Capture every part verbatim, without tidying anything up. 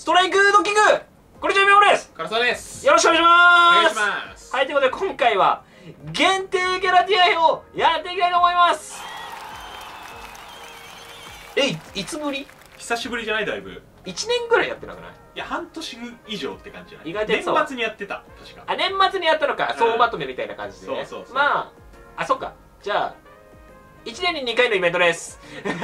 ストライクドッキング、こんにちは、みほです。 唐沢です。 よろしくお願いします。 お願いします。 はい、ということで今回は限定キャラティア編をやっていきたいと思います。え、い, いつぶり？ 久しぶりじゃない？だいぶいちねんぐらいやってなくない？ いや、半年以上って感じじゃない？ 意外とやってたわ。 年末にやってた、確か。 あ、年末にやったのか、総まとめみたいな感じでね。 そうそうそう。 まあ、あ、そっか。じゃあいちねんににかいのイベントです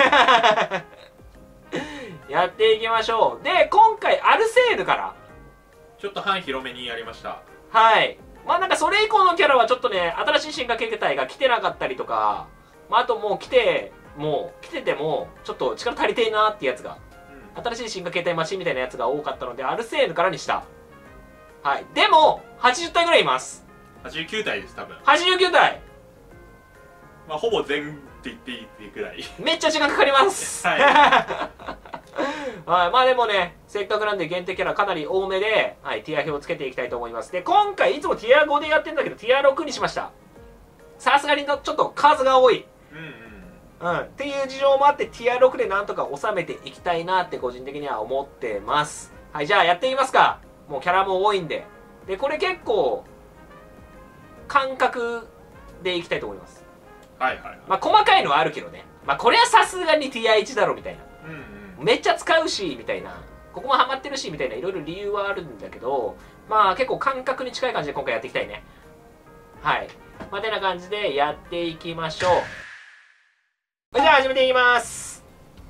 やっていきましょう。で、今回アルセールからちょっと半広めにやりました。 はい。まあなんかそれ以降のキャラはちょっとね、新しい進化形態が来てなかったりとか、まああともう来てもう来ててもちょっと力足りてえなーってやつが、うん、新しい進化形態マシンみたいなやつが多かったのでアルセールからにした。はい。でもはちじゅったいぐらいいます。はちじゅうきゅうたいです、多分。はちじゅうきゅうたい。 まあほぼ全って言っていいっていうくらいめっちゃ時間かかりますはいはい、まあでもね、せっかくなんで限定キャラかなり多めで、はい、ティア表をつけていきたいと思います。で、今回いつもティアごでやってんだけどティアろくにしました。さすがにちょっと数が多い、うんうん、うん、っていう事情もあってティアろくでなんとか収めていきたいなって個人的には思ってます。はい、じゃあやってみますか。もうキャラも多いんで。で、これ結構感覚でいきたいと思います。 はいはいはい。 まあ細かいのはあるけどね、まあこれはさすがにティアいちだろみたいな、うんうん、めっちゃ使うしみたいな、ここもハマってるしみたいな、いろいろ理由はあるんだけど、まあ結構感覚に近い感じで今回やっていきたいね。はい、まあてな感じでやっていきましょう。じゃあ始めていきます。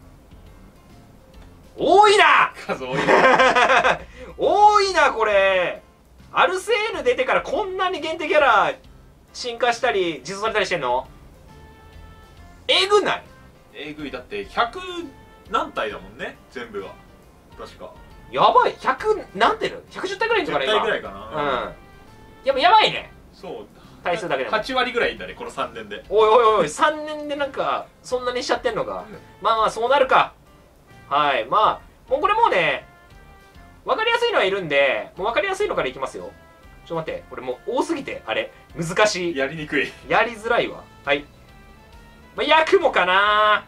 多いな数多いな多いな。これアルセール出てからこんなに限定キャラ進化したり実装されたりしてんの？えぐない？ えぐい。だってひゃく何体だもんね、全部が。確かやばい。ひゃく何体だよ。ひゃくじゅったいぐらいいんのかな今。 じゅったいぐらいかな。 うん、やっぱやばいね。 そう、 体数だけでもはちわりぐらいいんだね、このさんねんで。 おいおいおい、さんねんでなんかそんなにしちゃってんのか、うん、まあまあそうなるか。はい、まあもうこれもうね、分かりやすいのはいるんで、もう分かりやすいのからいきますよ。ちょっと待って、これもう多すぎてあれ難しい、 やりにくい、 やりづらいわ。はい、まあ、ヤクモかな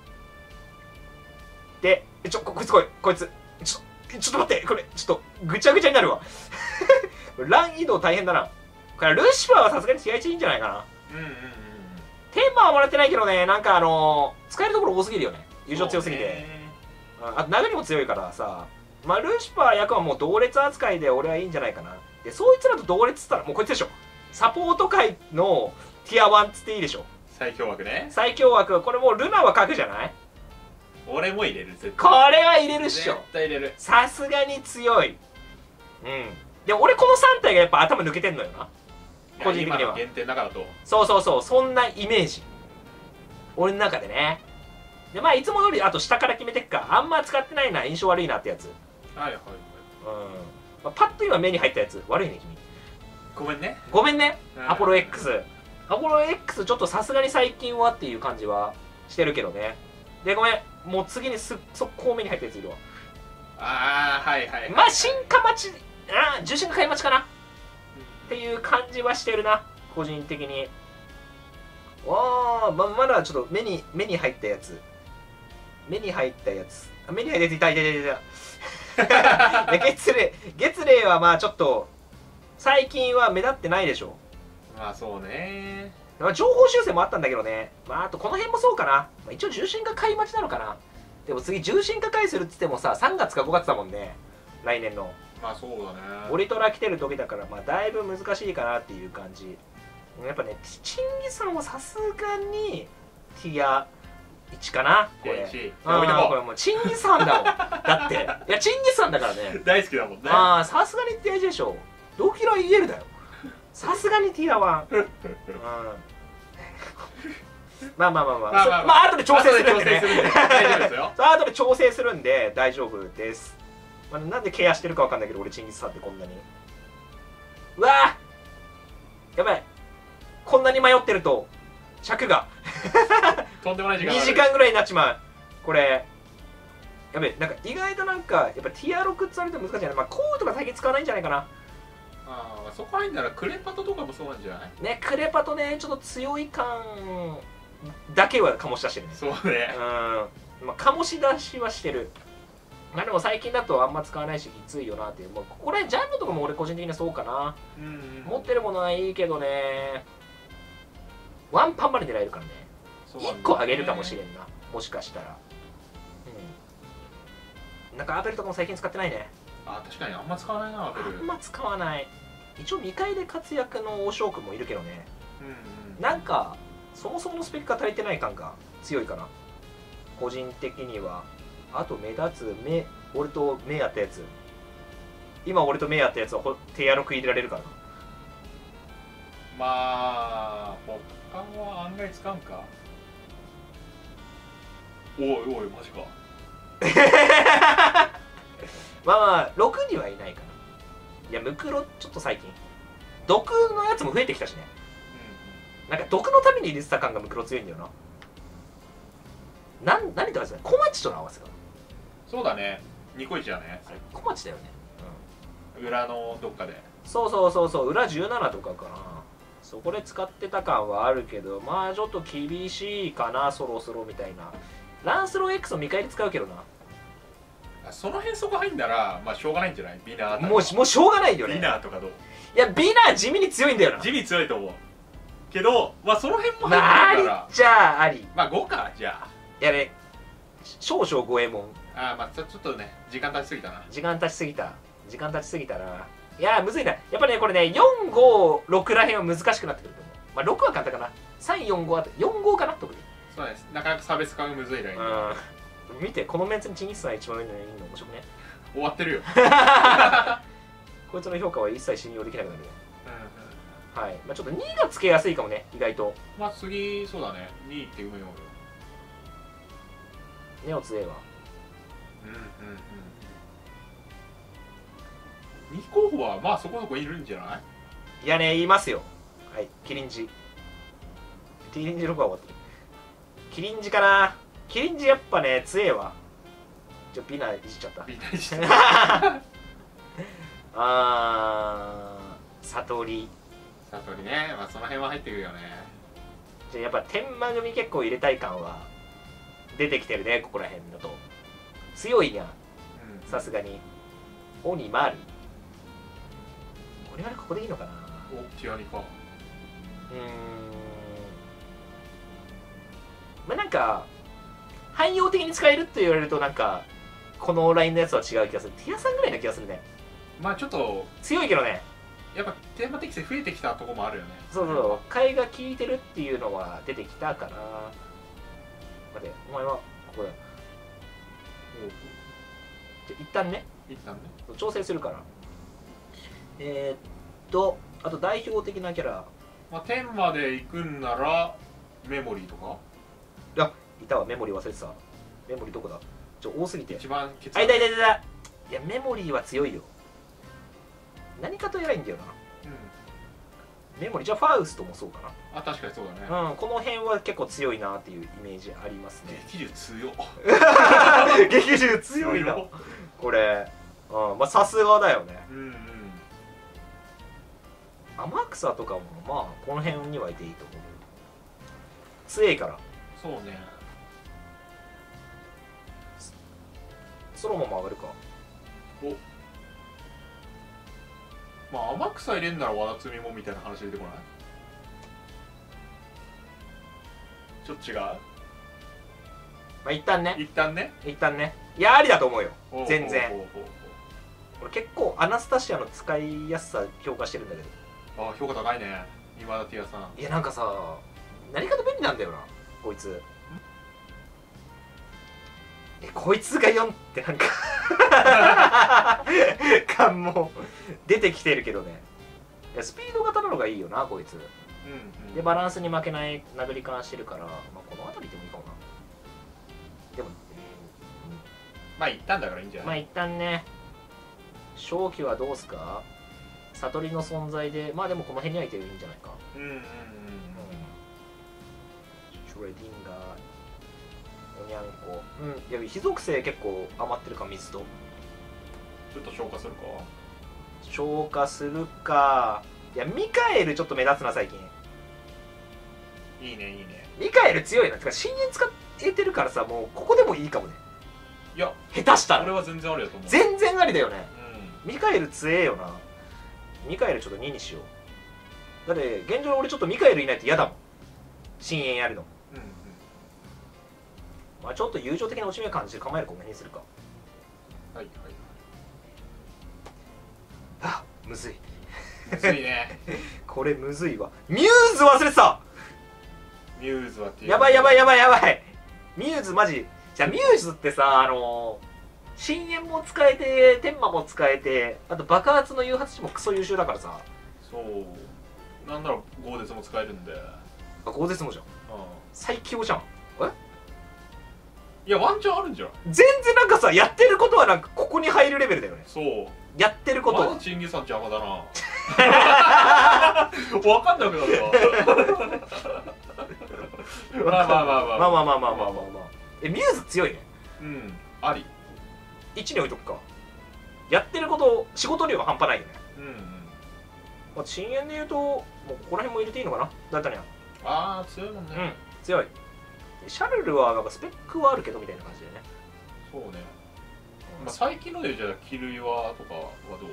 で、ちょ、こいつ来い、こいつ。ちょ、ちょっと待って、これ、ちょっと、ぐちゃぐちゃになるわ。ラン移動大変だな。これ、ルシファーはさすがに ティアいち いいんじゃないかな。うんうんうん。テーマはもらってないけどね、なんかあのー、使えるところ多すぎるよね。友情強すぎて。あと、殴りも強いからさ。まあ、ルシファー役はもう同列扱いで俺はいいんじゃないかな。で、そいつらと同列っつったら、もうこいつでしょ。サポート界のティアワンっつっていいでしょ。 最強枠ね。最強枠、これもうルナは書くじゃない。 俺も入れる、絶対。 これは入れるっしょ。 絶対入れる。 さすがに強い。うん。で俺このさん体がやっぱ頭抜けてんのよな、個人的には。 限定だからと。 そうそうそう、そんなイメージ俺の中でね。でまあいつもよりあと下から決めてっか。あんま使ってないな、印象悪いなってやつ。 はいはいはい。 うん、まあ、パッと今目に入ったやつ悪いね君。 ごめんねごめんね。アポロ X、アポロ X ちょっとさすがに最近はっていう感じはしてるけどね。でごめん、もう次にす速攻目に入ったやついるわ。 ああ、はいはい、はい、 まあ進化待ち、ああ重心が買い待ちかな、うん、っていう感じはしてるな、個人的に。わあ、ままだちょっと目に目に入ったやつ目に入ったやつあ目に入ったやついたいたいたいた月齢月齢はまあちょっと最近は目立ってないでしょ。 まあそうね。 まあ情報修正もあったんだけどね。まああとこの辺もそうかな。まあ、一応重心化買い待ちなのかな。でも次重心化回するっつってもささんがつかごがつだもんね、来年の。 まあそうだね。 オリトラ来てる時だからまあだいぶ難しいかなっていう感じ。やっぱねチンギさんはさすがにティアいちかなこれ。あこれもうチンギさんだもんだっていやチンギさんだからね、 大好きだもんね。 ああさすがにティアいちでしょ。ドキライエルだよ、さすがにティアワン。うん、まあまあまあまあ、まあまあ、まあ後で調整するんでね。 大丈夫ですよ。 後で調整するんで大丈夫です。まあ、なんでケアしてるかわかんないけど俺チンギスさんってこんなに。うわーやばい、こんなに迷ってると尺がとんでもない時間にじかんぐらいになっちまうこれ。やべえ、なんか意外となんかやっぱティアろくって言われても難しいな。まあコウとか最近使わないんじゃないかな。 ああ、そこ入んならクレパトとかもそうなんじゃないね。クレパトね、ちょっと強い感だけは醸し出してるね。 そうね。 うん、まあ醸し出しはしてる。 まあでも最近だとあんま使わないしきついよなっていう、もうここら辺ジャンルとかも俺個人的にはそうかな、 うんうん、 持ってるものはいいけどね、ワンパンまで狙えるからね、いっこあげるかもしれんな、もしかしたら。うん、なんかアベルとかも最近使ってないね。 あ、確かにあんま使わないな、アベル。 あんま使わない。一応未開で活躍の王将君もいるけどね、 うんうん、 なんかそもそものスペックが足りてない感が強いかな、個人的には。あと目立つ目、俺と目やったやつ、今俺と目やったやつは手やろく入れられるからな。 まあ他は案外使うんか。おいおいマジかまあまあろくにはいないかな。いやムクロちょっと最近毒のやつも増えてきたしね、うん、なんか毒のために入れてた感がムクロ強いんだよな。なん何と合わせた小町との合わせかな。 そうだね、ニコイチだね。 あれ小町だよね、 うん、裏のどっかで。 そうそうそうそう、裏じゅうななとかかな、そこで使ってた感はあるけど、まあちょっと厳しいかなそろそろみたいな。ランスロー X を見返り使うけどな。 その辺そこ入んだらまあしょうがないんじゃない。ビナーもうもうしょうがないよね。 ビナーとかどう。 いやビナー地味に強いんだよな。 地味強いと思うけど、まあその辺も入まあありってるからじゃああり。 まあごか。じゃあいやね、少々五右衛門。 ああまあちょっとね時間経ちすぎたな。 時間経ちすぎた時間経ちすぎたな。いやむずいな、やっぱねこれねよんごろくらへんは難しくなってくると思う。まあろくは簡単かな。さんよんごあたりよんごかな特に。 そうです、なかなか差別化がむずいライン。 うん見てこのメンツにチンギスさん一番上にいるの面白くね。 終わってるよこいつの評価は一切信用できなくなるよ。 うん、うん、 はい、まあ、ちょっとにがつけやすいかもね意外と。 まあ次そうだね、にいって読むよ。 ネオ強えわ。 うんうんうん、に候補はまあそこそこいるんじゃない。 いやね言いますよ。はいキリンジキリンジろくは終わってる。キリンジかな。キリンジやっぱね強えわ。ちょビナいじっちゃった。 ビナいじっあー悟り悟りね、まあその辺は入ってくるよね。 じゃやっぱ天満組結構入れたい感は出てきてるね。ここら辺だと強いにゃさすがに。鬼マル俺はここでいいのかな。 おティアニか。 うーんまあなんか汎用的に使えるって言われるとなんかこのラインのやつは違う気がする。ティアさんぐらいな気がするね。 まあちょっと強いけどね。 やっぱテーマ適性増えてきたとこもあるよね。 そうそう替えが効いてるっていうのは出てきたかな。待てお前はここだ。じゃ一旦ね一旦ね調整するから。えー、っとあと代表的なキャラ、 まあ天まで行くんならメモリーとか。 あいたわ。メモリー忘れてた。メモリーどこだ。ちょ多すぎて。 一番ケツあいたいたいたいた。いやメモリーは強いよ。何かと偉いんだよな、うん、メモリー。じゃあファウストもそうかな。 あ確かにそうだね。 うんこの辺は結構強いなっていうイメージありますね。 激流強っ激流強いなこれ。うんまあさすがだよね。 うんうん。 天草とかもまあこの辺にはいていいと思う。強いから。 そうね。 ソロモンも上がるか。 おまあ天草入れんなら和田摘みもみたいな話出てこない。ちょっと違う。 まあ一旦ね一旦ね一旦ねいやありだと思うよ全然。 ほうほうほうほう。 俺結構アナスタシアの使いやすさ評価してるんだけど。 あ評価高いね今田ティアさん。 いやなんかさ何かと便利なんだよなこいつ。えこいつがよんってなんか感も出てきてるけどね。いやスピード型なのがいいよなこいつ。 うんうん、 でバランスに負けない殴り感してるから、まあ、この辺りでもいいかもな。でも、うん、 まあ一旦だからいいんじゃない。 まあ一旦ね正気はどうすか。悟りの存在でまあでもこの辺にはいてるいいんじゃないか。 うんうんうん、うん、 シュレディンガーおにゃんこ。うんいや非属性結構余ってるか水と。 ちょっと消化するか。 消化するか。いやミカエルちょっと目立つな最近。 いいねいいね。 ミカエル強いな。てか深淵使えてるからさもうここでもいいかもね。 いや下手したら俺は全然ありだと思う。 全然ありだよね。 うミカエル強えよな。ミカエルちょっとににしよう。だって現状俺ちょっとミカエルいないと嫌だもん、深淵やるの。 んうんうん。 まあちょっと友情的な落ち目感じる構えるこの辺にするか。 はいはい。 あ、むずい。 むずいね。 これむずいわ。ミューズ忘れてた。 ミューズはっていう。 やばいやばいやばいやばい。ミューズマジ。じゃあミューズってさ、あのー、深淵も使えて天魔も使えて、あと爆発の誘発値もクソ優秀だからさ。 そうなんなら豪絶も使えるんで。 あ、豪絶もじゃん。 うん。 最強じゃん。えいやワンチャンあるんじゃない。 全然なんかさ、やってることはなんかここに入るレベルだよね。 そうやってることはマジチンギスさん邪魔だな。分かんなくなるわ。まあまあまあまあまあまあまあまあまあまあまあ。え、ミューズ強いね。 うんあり。 いちに置いとくか。やってること仕事量が半端ないよね。 うんうん。 まあ、深淵で言うともうここら辺も入れていいのかな、だったにゃ。 ああ強いもんね。 うん強い。シャルルはなんかスペックはあるけどみたいな感じでね。 そうね。まあ最近のでじゃあキルユワとかはどう。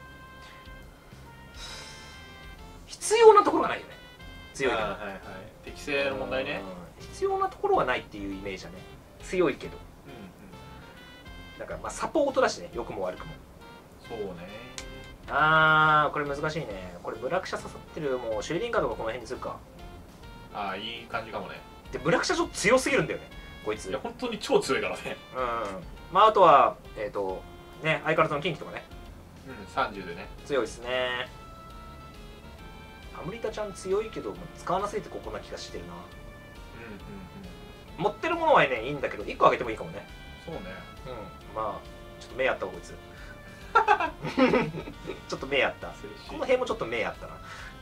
必要なところがないよね。強いけど、 はいはいはい。適正の問題ね。 うん必要なところはないっていうイメージだね。強いけどうんうん。 だからまあサポートだしね、良くも悪くも。 そうね。 あーこれ難しいね。これブラクシャ刺さってるもうシュレディンガーとかこの辺にするか。 ああいい感じかもね。 でブラクシャちょっと強すぎるんだよねこいつ。 いや本当に超強いからね。 うんまああとはえっ、ー、とね相変わらずのキンキとかねうんさんじゅうでね。 強いですね。アムリタちゃん強いけど使わなすぎてここな気がしてるな。 うんうんうん。 持ってるものはねいいんだけどいっこあげてもいいかもね。 そうね。 うんまあちょっと目あったわこいつちょっと目あった。この辺もちょっと目あったな。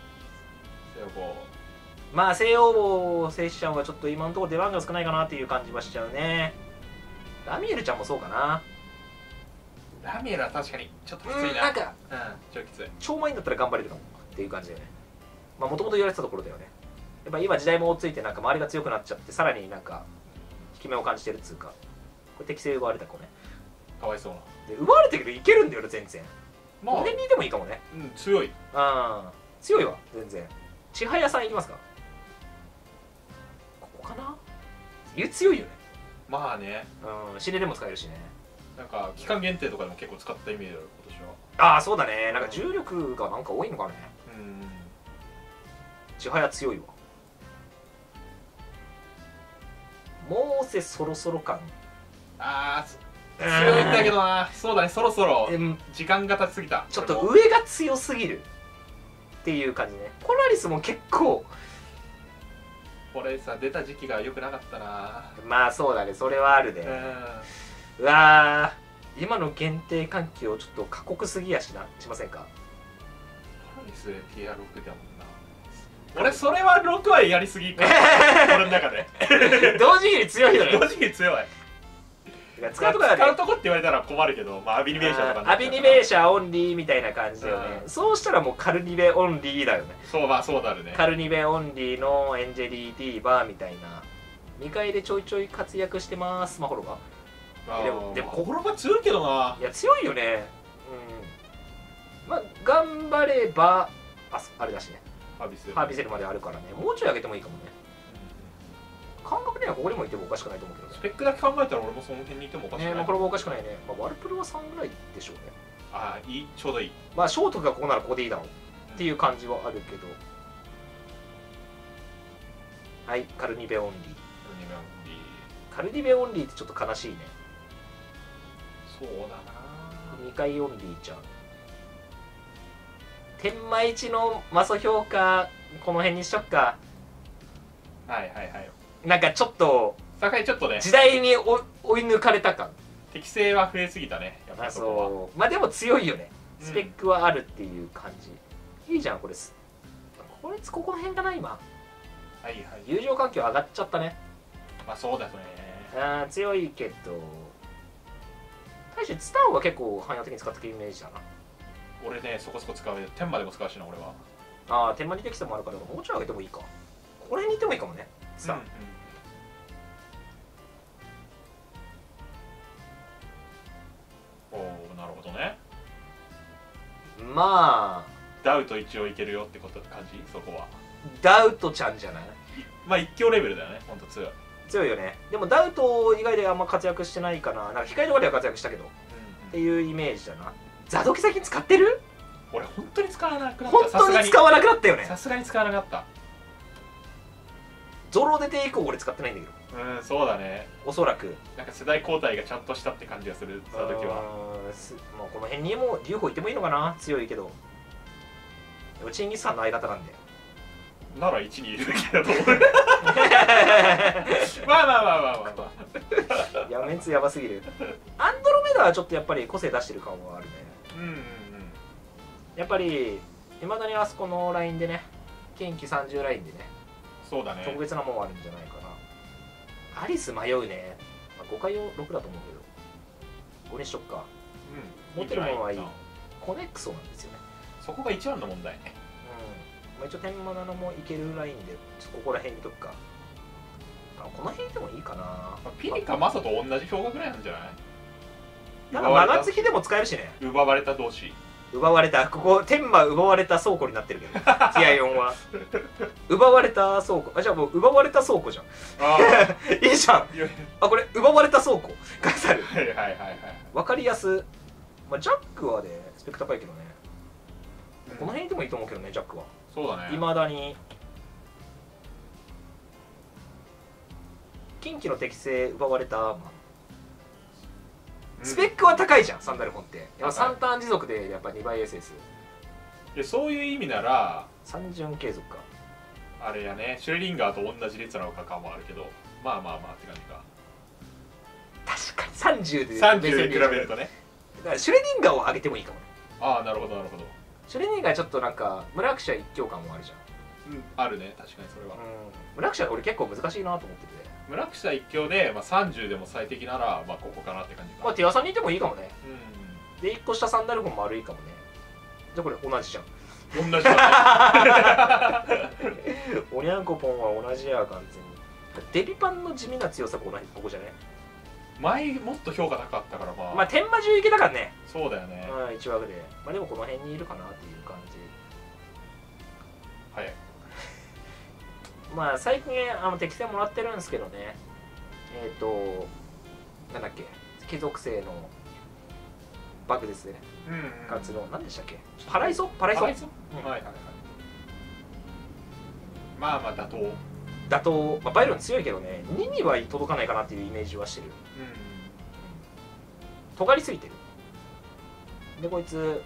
まあ西洋坊聖子ちゃんはちょっと今のところ出番が少ないかなっていう感じはしちゃうね。ラミエルちゃんもそうかな。 ラミエルは確かにちょっときついな。 うんなんかうんちょっときつい。 超前だったら頑張れるかもっていう感じだよね。まあもともと言われてたところだよね。やっぱ今時代も追いついてなんか周りが強くなっちゃってさらになんか引き目を感じてるっつうか。これ適正奪われた子ね。 かわいそうな。 で奪われてるけどいけるんだよね全然。 まあこの辺にいてもいいかもね。 うん強い。 ああ強いわ全然。千早さんいきますか。ここかな。湯強いよね。 まあね。 うんシネでも使えるしね。 なんか期間限定とかでも結構使ったイメージある今年あは。 あそうだね。なんか重力がなんか多いのかね。 うん千早強いわ。モーセそろそろ感。 ああ強いんだけどな。そうだねそろそろ時間が経ちすぎた。 ちょっと上が強すぎるっていう感じね。ポラリスも結構これさ出た時期が良くなかったな。 まあそうだねそれはあるね。 ううわー今の限定環境ちょっと過酷すぎやしなしませんか。 ポラリス ティーアールろく だもんな。俺それはろくはやりすぎか俺の中で同時に強いよね。 同時に強い。 使うとこだね。 使うとこって言われたら困るけど、まあアビニベーシャーとかアビニベーシャーオンリーみたいな感じだよね。 うんそうしたらもうカルニベオンリーだよね。 そうまあそうなるね。 カルニベオンリーのエンジェリー・ディーバーみたいなにかいでちょいちょい活躍してますマホロが。でもでも心が強いけどな。 いや強いよね。うんまあ頑張ればああれだしねハービセルハービセルまであるからね。もうちょい上げてもいいかもね。感覚ではここにもいてもおかしくないと思うけどね。 スペックだけ考えたら俺もその辺にいてもおかしくない。 ねまあこれもおかしくないね。まあワルプルはさんぐらいでしょうね。 ああいいちょうどいい。 まあショートがここならここでいいだろうっていう感じはあるけど。はいカルニベオンリー。カルニベオンリーってちょっと悲しいね。 そうだな。 にかいオンリーちゃん。天満一のマソ評価この辺にしとくか。 はいはいはい。 なんかちょっと酒井ちょっとね時代に追追い抜かれた感。 適性は増えすぎたね。やっぱあそこはそうまあでも強いよね。スペックはあるっていう感じ、うん、いいじゃんこれす。こいつここの辺かな今。 はいはい。 友情環境上がっちゃったね。 まあそうだね。 あ強いけど対してツタンは結構汎用的に使ってくるイメージだな。 俺ねそこそこ使う。天馬でも使うしな俺は。 ああ天満に適性もあるからもうちょい上げてもいいか。これにいてもいいかもねツタン、 ことね。 まあダウト一応いけるよってこと感じ、そこは。 ダウトちゃんじゃない？ まあ一強レベルだよね、ほんと強い。 強いよね。でもダウト以外であんま活躍してないかな。なんか控えとかでは活躍したけど、 うんうん、 っていうイメージだな。ザドキ最近使ってる？ 俺本当に使わなくなった。 本当に使わなくなったよね。 さすがに使わなかった。ゾゾロ出て以降俺使ってないんだけど。 うん、そうだね。 おそらくなんか世代交代がちゃんとしたって感じがする、その時は。 うーんすもうこの辺にも劉邦いてもいいのかな。強いけど。でもチンギスさんの相方なんで。 ならいちにいるべきだと思う。まあまあまあまあまあまあ。 いや、メンツやばすぎる。アンドロメダはちょっとやっぱり個性出してる感はあるね。 うんうんうん。 やっぱりいまだにあそこのラインでね、近畿さんじゅうラインでね、 そうだね。 特別なもんあるんじゃないかな。アリス迷うね。まあ、ごかいをろくだと思うけど、ごにしとくか。 うん、 持ってるものはいいんじゃな。 コネクソなんですよね。 そこが一番の問題ね。 うん。まあ、一応天満なのもいけるラインで、ちょっとここら辺にとくか。あ、この辺でもいいかな。 まあ、ピリカマサと同じ評価ぐらいなんじゃない？ なんか長月でも使えるしね。 奪われた同士。 奪われた、ここ天満奪われた倉庫になってるけどティアよんは奪われた倉庫。あ、じゃあもう奪われた倉庫じゃん。 あいいじゃん。あ、これ奪われた倉庫書いてある。 はいはいはいはい。 わかりやす。まあ、ジャックはねスペック高いけどね、うん、この辺でもいいと思うけどね。ジャックはそうだね。 いまだに近畿の適性奪われた、まあスペックは高いじゃん、サンダルフォンって。やっぱさんターン持続でやっぱにばい エスエス。 いや、そういう意味なら三巡継続か。 あれやね、シュレリンガーと同じ列なのかかもあるけど、まあまあまあって感じか。 確かにさんじゅうでさんじゅうで比べるとね。 だからシュレディンガーを上げてもいいかもね。 ああ、なるほどなるほど。 シュレディンガーちょっとなんか村役者一強感もあるじゃん。 うん、あるね、確かにそれは。 うん、村役者俺結構難しいなと思ってて。 村草一強で、まあ、さんじゅうでも最適なら、まあ、ここかなって感じか。 まあティアさんにいてもいいかもね。 うでいっこ下サンダルフォン丸いかもね。じゃあこれ同じじゃん。 ん。同じだね。 おにゃんこぽんは同じや完全に。デビパンの地味な強さこここじゃね。 前もっと評価高かったから、まあ。 まあ天魔獣いけたからね。 そうだよね。 うん、いち枠で。まあでもこの辺にいるかなっていう感じ。 はい。 まあ最近あの適正もらってるんですけどね。えっ、ー、となんだっけ、貴族性のバグですね。 うんうん、 活動何でしたっけ？パライソ？パライソ？ パライソ？うん、はいはいはい。まあまあ妥当。 妥当。まあバイロン強いけどね、にには届かないかなっていうイメージはしてる。 うん。 尖りすぎてる。でこいつ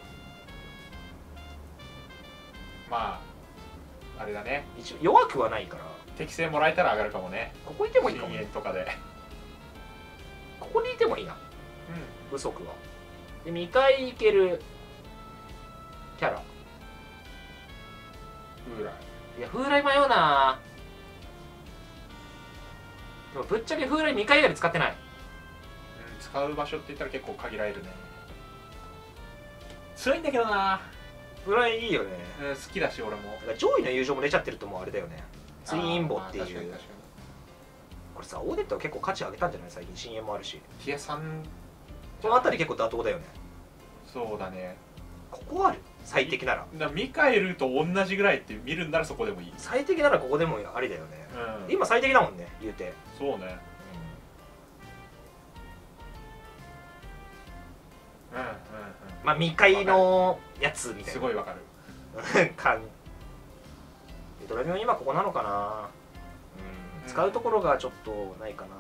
まああれだね。 一応弱くはないから。 適正もらえたら上がるかもね。 ここいてもいいかも、ね。 深淵とかで。 ここにいてもいいな。 うん。 不足は。でにかいいけるキャラ。 風来。 いや風来迷うな。でもぶっちゃけ風来にかい以外で使ってない。 うん、使う場所って言ったら結構限られるね。強いんだけどな。 風来いいよね。 うん、好きだし俺も。 だから上位の友情も出ちゃってるともうあれだよね。ツインインボっていう。 確かに確かに。 これさ、オーデットは結構価値上げたんじゃない？最近深淵もあるし。 ティアさんこの辺り結構妥当だよね。 そうだね。 ここある最適なら。 だミカエルと同じぐらいって見るんならそこでもいい。 最適ならここでもありだよね。 うん、 今最適だもんね、言うて。 そうね。うん、うん、うん。 まあ未開のやつみたいな。 すごいわかる。 感ドラミオン今ここなのかな。うん、使うところがちょっとないかな。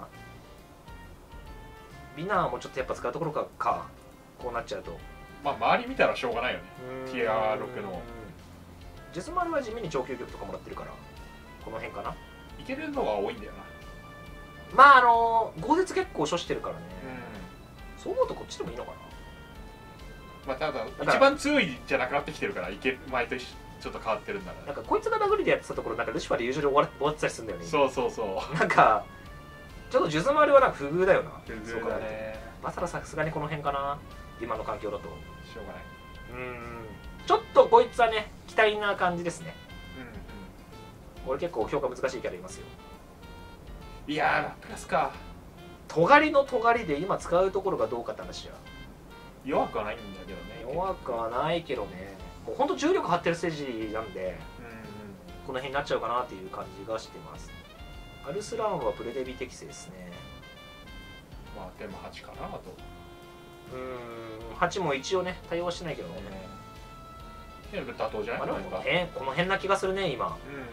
ビナーもちょっとやっぱ使うところかかこうなっちゃうと。 まあ周り見たらしょうがないよね。ティアろくのジェスマルは地味に長距離曲とかもらってるからこの辺かな。 いけるのが多いんだよな。 まああの豪絶結構処してるからね、 うん、 そう思うとこっちでもいいのかな。 まあただ一番強いじゃなくなってきてるからいけ前とちょっと変わってるんだな。 なんかこいつが殴りでやってたところなんかルシファーで友情で終わ終わってたりするんだよね。 そうそうそう。 なんかちょっとジュズマルはなんか不遇だよな。 不遇だね。 バサラさすがにこの辺かな今の環境だと。 しょうがない。 うんちょっとこいつはね期待な感じですね。うん、俺結構評価難しいキャラいますよ。 いやーラプラスか。 尖りの尖りで今使うところがどうかって話じゃ。 弱くはないんだけどね。 弱くはないけどね、もうほんと重力張ってるステージなんで、 うんうん、 この辺になっちゃうかなっていう感じがしてます。アルスラームはプレデビ適正ですね。 まあでもはちかなあと。 うーん、はちも一応ね対応してないけどね。 いや妥当じゃない、 まあ、でもこの辺この辺な気がするね今。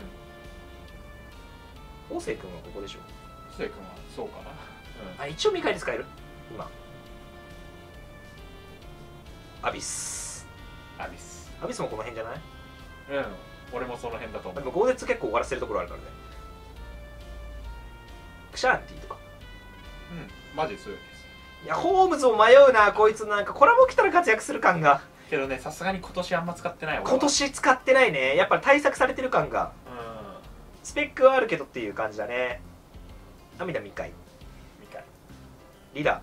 うん。 昴生君はここでしょ。 昴生君はそうかな。 うん、あ、一応ミカエル使える今。アビスアビスアビスもこの辺じゃない？ うん、俺もその辺だと思う。 でも豪絶結構終わらせるところあるからね。クシャーンティとか。 うん、マジ強いです。 いや、ホームズも迷うな、こいつ。なんかコラボ来たら活躍する感が。 けどね、さすがに今年あんま使ってない。 今年使ってないね。やっぱり対策されてる感が。 うん、 スペックはあるけどっていう感じだね。涙ミカイミカイリラ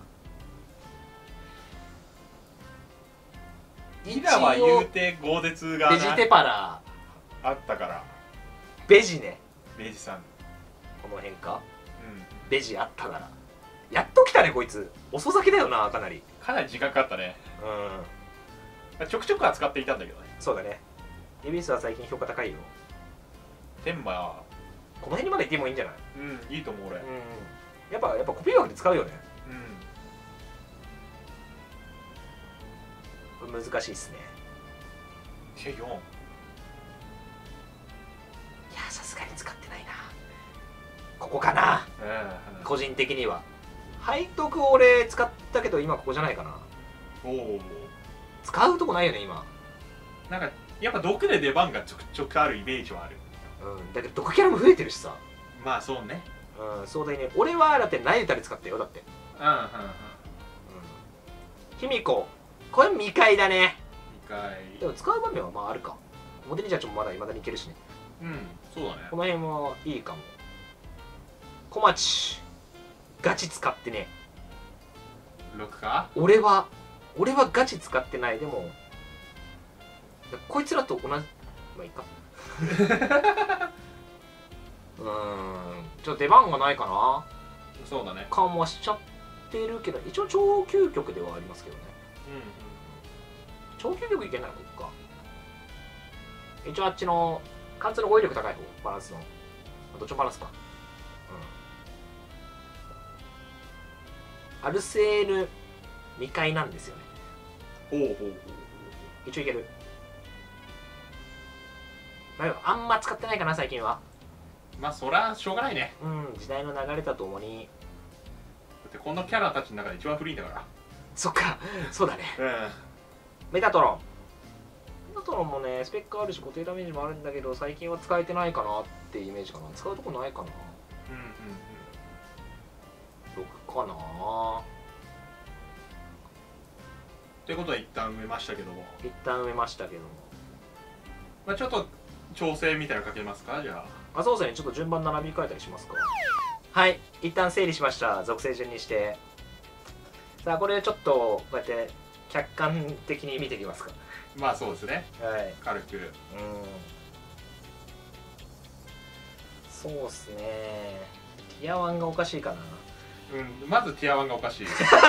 リラは言うて豪絶がベジテパラあったから。 ベジね、 ベジさん、 この辺か。 うん、 ベジあったからやっと来たねこいつ。遅咲きだよな、かなり。 かなり時間かかったね。 うん、 ちょくちょくは使っていたんだけどね。 そうだね。エビスは最近評価高いよ。 天馬はこの辺にまで行ってもいいんじゃない？ うん、いいと思う俺。うん、 うん、やっぱやっぱコピー枠で使うよね。難しいっすね。 いやよん、いやさすがに使ってないな。ここかな、 うん、 個人的には。背徳俺使ったけど今ここじゃないかな。 おお、 使うとこないよね今。 なんかやっぱ毒で出番がちょくちょくあるイメージはある。 うん、だけど毒キャラも増えてるしさ。 まあそうね。 うん、そうだよね。俺はだってナイタで使ったよ。だってうんうんうん。 卑弥呼、これ未開だね。 未開でも使う場面はまああるか。モデルジャーチもまだ未だにいけるしね。 うん、そうだね。 この辺はいいかも。小町ガチ使ってね。 ろくか。 俺は俺はガチ使ってない。でもこいつらと同じ、まあいいか。うーん、ちょっと出番がないかな。 そうだね。 緩和しちゃってるけど、一応超究極ではありますけどね。 うん、 超究極いけないのか。一応あっちの貫通の語彙力高い方、バランスのどっちもバランスか。うん、アルセーヌ未開なんですよね。 ほうほうほう。 一応いける。まあ、あんま使ってないかな最近は。 まあそりゃしょうがないね。 うん、時代の流れとともに。 だってこのキャラたちの中で一番古いんだから。 そっか、そうだね。 うん、 メタトロンメタトロンもねスペックあるし固定ダメージもあるんだけど、最近は使えてないかなってイメージかな。使うとこないかな。 うんうんろくかな。 ということは一旦埋めましたけども、 一旦埋めましたけども、 まあ、ちょっと調整みたいなのかけますか。じゃああ、そうですね、ちょっと順番並び替えたりしますか。はい、一旦整理しました。属性順にして。さあこれちょっとこうやって客観的に見ていきますか。 まあそうですね、 はい、 軽く。 うんそうっすね。ティアワンがおかしいかな。 うん、まずティアワンがおかしい。 テ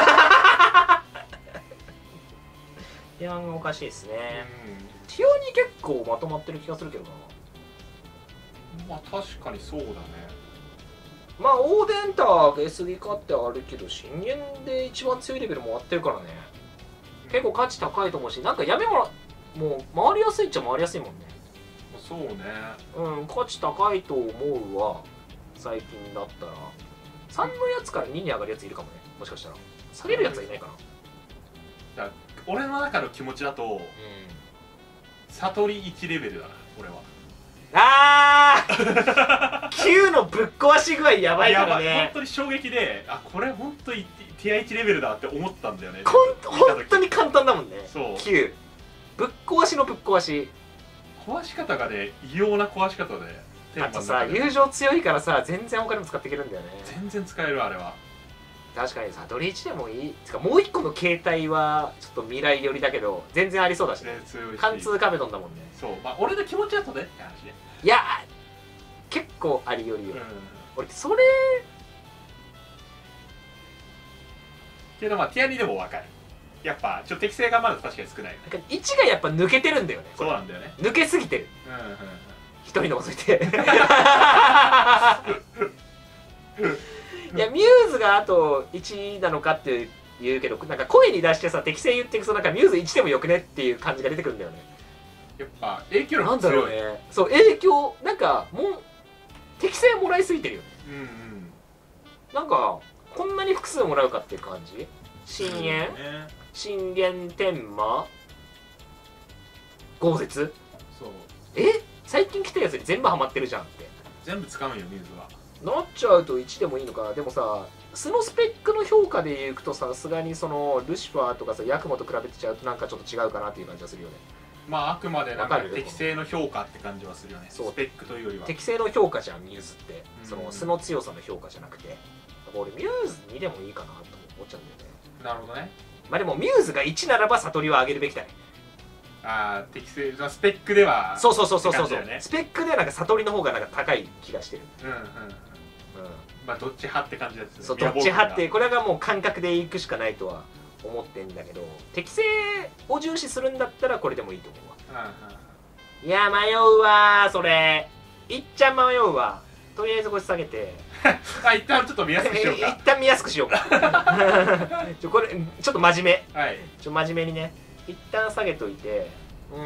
ィアワンがおかしいですね。 うティアに結構まとまってる気がするけどな。 ん、まあ確かにそうだね。 まあオーデンター エスディー かってあるけど、深淵で一番強いレベルも終わってるからね。結構価値高いと思うし、なんかやめももう回りやすいっちゃ回りやすいもんね。 そうね。 うん、価値高いと思うわ。最近だったらさんのやつからにに上がるやついるかもね。もしかしたら下げるやつはいないかな。 じゃあ俺の中の気持ちだと、 うん、 悟りいちレベルだな俺は。 あーきゅうのぶっ壊し具合やばいからね。 本当に衝撃で、あ、これ本当にティアいちレベルだって思ったんだよね。 ほん本当に簡単だもんね。 そうきゅうぶっ壊しのぶっ壊し。 壊し方がね、異様な壊し方で。 あとさ、友情強いからさ、全然他にも使っていけるんだよね。 全然使えるあれは。 確かにさ、ドリーチでもいい。つかもう一個の携帯はちょっと未来寄りだけど、全然ありそうだしね。 強いし貫通壁ドンだもんね。 そう、まあ俺の気持ちだとねって話ね。 いや結構ありよりよ、 うん、 俺それけどまあティアにでも分かる。 やっぱちょっと適性がまだ確かに少ないよね。 なんかいちがやっぱ抜けてるんだよね。 そうなんだよね。 抜けすぎてる。 うんうんうん。 一人除いて。いやミューズがあといちなのかって言うけど、なんか声に出してさ適性言っていくとなんかミューズいちでもよくねっていう感じが出てくるんだよね。 やっぱ影響なん力強い。 だろうね。そう影響なんかもう適性もらいすぎてるよね。 うんうん。 なんかこんなに複数もらうかっていう感じ。深淵、 ね、 深淵天魔、豪雪。 そう。 え最近来たやつに全部ハマってるじゃんって。 全部使うんよミューズは。 なっちゃうといちでもいいのかな。でもさ素のスペックの評価でいくとさすがにそのルシファーとかさヤクモと比べてちゃうとなんかちょっと違うかなっていう感じがするよね。 まああくまでなんかわかる適正の評価って感じはするよね。 そうスペックというよりは適正の評価じゃんミューズって。 うんその素の強さの評価じゃなくて俺ミューズにでもいいかなと思っちゃうんだよね。 なるほどね。 まあでもミューズがいちならば悟りは上げるべきだね。 ああ適正スペックではそうそうそうそうそう、 って感じだよね。 スペックではなんか悟りの方がなんか高い気がしてる。 うんうんうん。 うんまあどっち派って感じですね。 そうどっち派ってこれがもう感覚でいくしかないとは思ってんだけど、適正を重視するんだったらこれでもいいと思うわ。 うんうんいや迷うわそれいっちゃん迷うわ。とりあえずこれ下げてあ一旦ちょっと見やすくしようか。 一旦見やすくしようかちょこれちょっと真面目はい。 ちょ真面目にね一旦下げといて、うん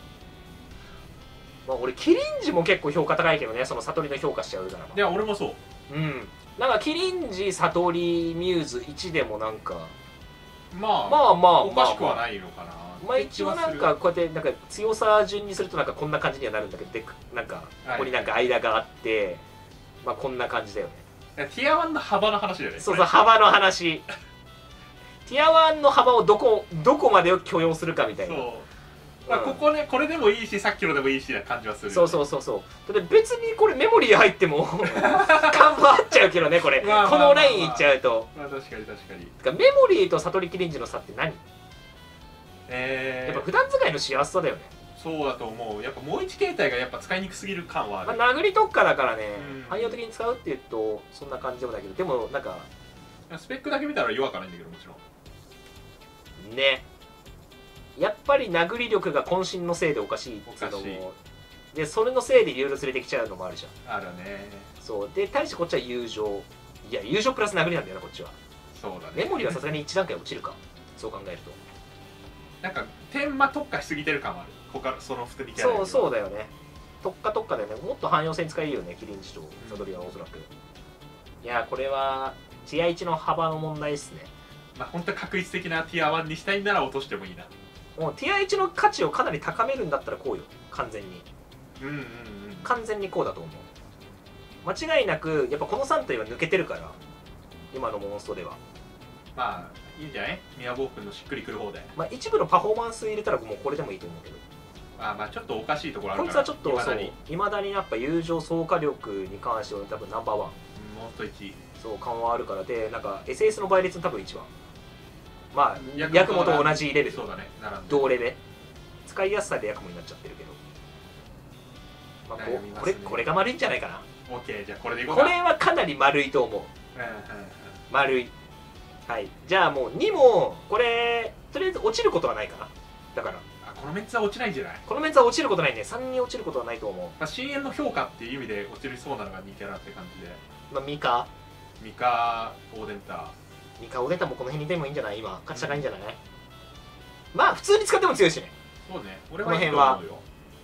まあ俺キリンジも結構評価高いけどね、その悟りの評価しちゃうから。 いや俺もそう。 うんなんかキリンジ悟りミューズいちでもなんかまあまあまあおかしくはないのかな。 まあ一応なんかこうやってなんか強さ順にするとなんかこんな感じにはなるんだけど、でなんかここになんか間があってまあこんな感じだよね。 ティアワンの幅の話だよね。 そうそう幅の話ティアワンの幅をどこどこまでを許容するかみたいな。 そう、まあ、ここねこれでもいいしさっきのでもいいしな感じはする。 そうそうそうそうだって別にこれメモリー入っても看板あっちゃうけどねこれ、 まあまあまあまあこのラインいっちゃうと。 まあ確かに確かに。 てかメモリーと悟りキリンジの差って何？ えー、 やっぱ普段使いのしやすさだよね。 そうだと思う。やっぱもう一形態がやっぱ使いにくすぎる感はある。 まあ、殴り特化だからね、 うん汎用的に使うっていうとそんな感じでもないけど、でもなんかスペックだけ見たら弱くはないんだけどもちろん。 ねやっぱり殴り力が渾身のせいでおかしいっていうのおかしもで、それのせいでいろいろ連れてきちゃうのもあるじゃん。 あるね。 そうで対してこっちは友情、いや友情プラス殴りなんだよなこっちは。 そうだね。 メモリーはさすがにいち段階落ちるか、そう考えると。 なんか天魔特化しすぎてる感はある。他その普通にキャラそうそうだ。 だよね、特化特化だよね。もっと汎用性に使えるよねキリンジと悟りはおそらく、いやこれはティアいちの幅の問題ですね。 まあ本当確率的なティアワンにしたいんなら落としてもいいな。 もうティアいちの価値をかなり高めるんだったらこうよ、完全にうんうんうん。 完全にこうだと思う。間違いなくやっぱこのさん体は抜けてるから今のモンストでは。 まあいいんじゃない？ミヤボー君のしっくりくる方で。 まあ一部のパフォーマンス入れたらもうこれでもいいと思うけど、 まあまあちょっとおかしいところあるこいから。 つはちょっとそう未だにいまだにやっぱ友情総火力に関しては多分ナンバーワン、 うんモンストいち。 そう緩和あるからで、なんか エスエス の倍率の多分いちばん、まあヤヤクモクモとと同じレベル、 そうだね。並んで同レベル使いやすさでヤクモになっちゃってるけど、まあ、こ悩みますねこれこれが丸いんじゃないかな。 オッケーじゃあこれでいこうか。 これはかなり丸いと思う。 うんうんうん。 丸い。はいじゃあもうにもこれとりあえず落ちることはないかな。だからあこのメンツは落ちないんじゃない？ このメンツは落ちることないね。さんに落ちることはないと思う。 まあ深淵の評価っていう意味で落ちるそうなのがにキャラって感じで。 まあミカミカオーデンター。 ミカオデンタもこの辺にいてもいいんじゃない？今価値高いんじゃない？まあ普通に使っても強いしね。 そうね。俺このはいい辺はと思うよ。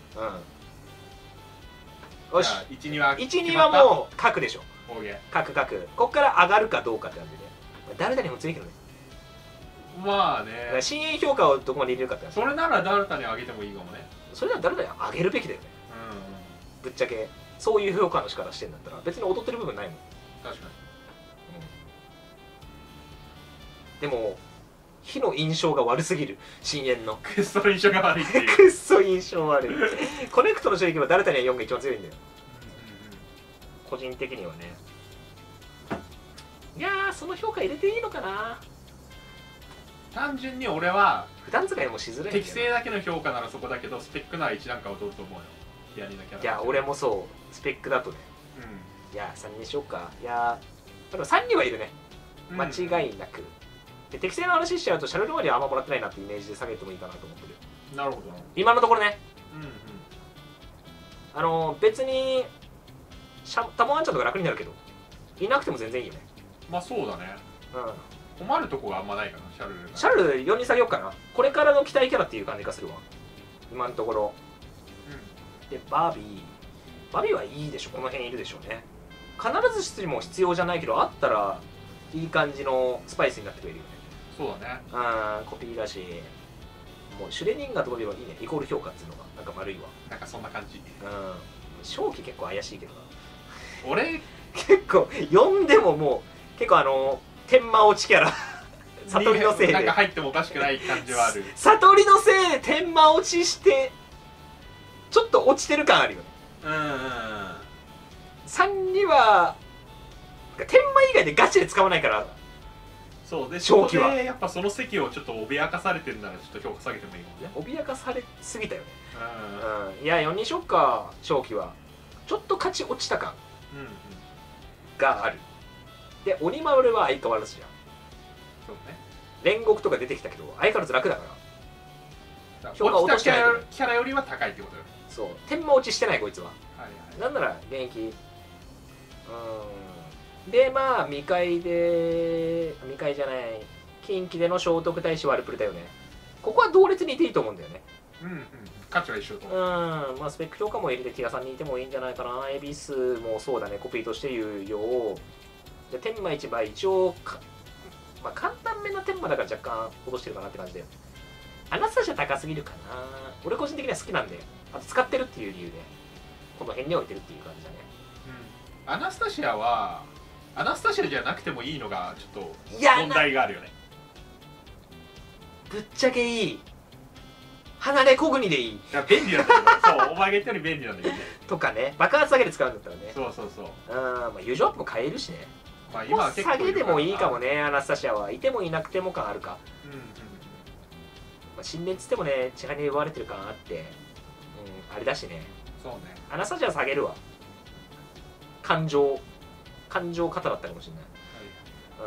うんよしじゃあいちにはいちにはもう角でしょ。 う。オーケ角角こっから上がるかどうかって感じで、誰々にも強いけどね。 ー。まあだからね。 深淵評価をどこまで入れるかって話。 それならダルタにあげてもいいかもね。 それなら誰々に上げるべきだよね。 うんうん。 ぶっちゃけそういう評価の仕方してんだったら別に劣ってる部分ないもん。 確かでも火の印象が悪すぎる深淵のに。クエストの印象が悪いっていう。 くっそ印象悪いコネクトの正義は誰々にはよんが一番強いんだよ個人的にはね。いやーその評価入れていいのかな。 単純に俺は普段使いもしづらいんだよ適正だけの評価ならそこだけどスペックならいち段階を取ると思うよ。ティアニーのキャラ。 いや俺もそうスペックだとね。 ういやさんにしようか。いやーでもさんにはいるねん。 間違いなく、 で適正な話しちゃうとシャルルマリはあんまもらってないなってイメージで下げてもいいかなと思ってる。 なるほど。 今のところね。 うんうん。 あの別にシャタモアンちゃんとか楽になるけどいなくても全然いいよね。 まあそうだね。 うん、 困るとこがあんまないかな、シャルルが。 シャルルよんに下げようかな。これからの期待キャラっていう感じがするわ今のところ。 うん、 でバービーバービーはいいでしょ、この辺いるでしょうね。必ずしも必要じゃないけどあったらいい感じのスパイスになってくれるよね。 そうだね。 あーコピーだし、もうシュレディンガーとかではいいね。イコール評価っていうのがなんか丸いわ。 なんかそんな感じ。 うん正気結構怪しいけどな。 俺結構呼んでももう結構あの天魔落ちキャラ悟りのせいでなんか入ってもおかしくない感じはある。 悟りのせいで天魔落ちしてちょっと落ちてる感あるよね。 うんうんうん。 さんには天魔以外でガチで使わないから。 そうで、 正気はそこでやっぱその席をちょっと脅かされてるならちょっと評価下げてもいいもんね。 脅かされすぎたよね。 うんうんいやよんにしよっか。正気はちょっと価値落ちた感うんうん。 がある。で鬼丸は相変わらずじゃん。 そうね。 煉獄とか出てきたけど相変わらず楽だから評価落ちたキャ落としてないラキャラよりは高いってことよね。 そう天魔落ちしてないこいつは。 はいはい。 なんなら現役うんでまあ未開で未開じゃない近畿での聖徳太子はアルプルだよね。ここは同列にいていいと思うんだよね。 うんうん。価値は一緒とうんまあスペック評価も入れてティアさんにいてもいいんじゃないかな。エビスもそうだねコピーとして有用で天魔一番一応かまあ簡単めな天魔だから若干戻してるかなって感じでアナスタシア高すぎるかな。俺個人的には好きなんであと使ってるっていう理由でこの辺に置いてるっていう感じだね。 うん。アナスタシアはアナスタシアじゃなくてもいいのがちょっといや問題があるよね。 ぶっちゃけいい離れ小国でいいいや便利なんだけど、そうお前が言ったより便利なんだけどね。 とかね爆発下げで使うんだったらね。 そうそうそう。 うんまあ友情アップも買えるしね。 まあ今今は結構下げでもいいかもね。 ね。アナスタシアはいてもいなくても感あるか。 うんうん。 まあ、神殿つってもね血がに奪われてる感あって、うん、あれだしね。 そうね。 アナスタシア下げるわ。感情感情型だったかもしれない。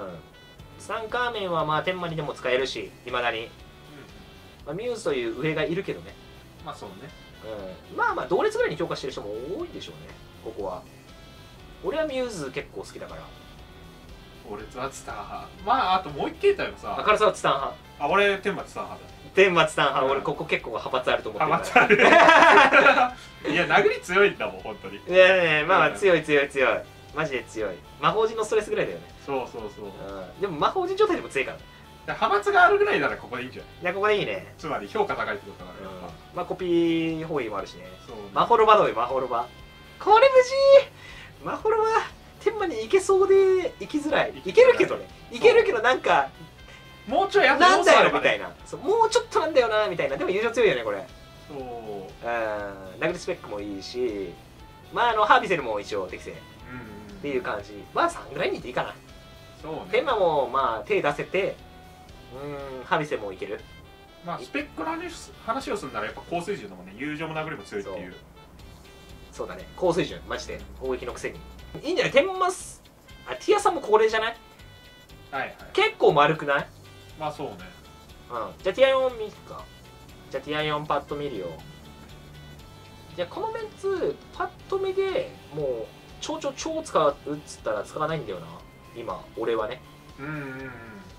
うんサンカーメンはまあ天魔にでも使えるしいまだに、まあ、ミューズという上がいるけどね。 まあそうね。 うん、まあまあ同列ぐらいに評価してる人も多いでしょうねここは。俺はミューズ結構好きだから。 俺ツアツタン派。まああともう一形態のさ。 明るさはツタン派。 あ俺天馬ツタン派だ。 天魔ツタン派、 うん俺ここ結構派閥あると思ってる派から閥ある。いや殴り強いんだもん本当に。 いやいやいやまあまあうん強い強い強いマジで強い。魔法陣のストレスぐらいだよね。 そうそうそう。 うんでも魔法陣状態でも強いからね。 派閥があるぐらいならここでいいんじゃない。 いやここでいいね。 つまり評価高いってことだからやっぱ。 まあコピー方位もあるしね。 そう。 マホロバどうよマホロバ。これ無事マホロバ天魔に行けそうで行きづらい。行けるけどね行けるけどなんかもうちょいやってなんだよみみたいな。そうもうちょっとなんだよなみたいな。でも友情強いよねこれ。 そう。 うん殴りスペックもいいしまああのハービセルも一応適正っうん。 ていう感じ。まあさんぐらいにいっていいかな。 そうね。 テーマもまあ手出せてうんハービセルもいける。 まあスペックの話をするならやっぱ高水準のもんね。友情も殴りも強いっていう。 そうだね高水準マジで攻撃のくせにいいんじゃない。天魔スあティアさんもこれじゃない。 はいはい。 結構丸くない。 まあそうね。 うんじゃあティアよん見るか。じゃあティアよんパッと見るよ。じゃあこのメンツパッと見でもう超超超使うっつったら使わないんだよな今俺はね。 うんうんうん。 うん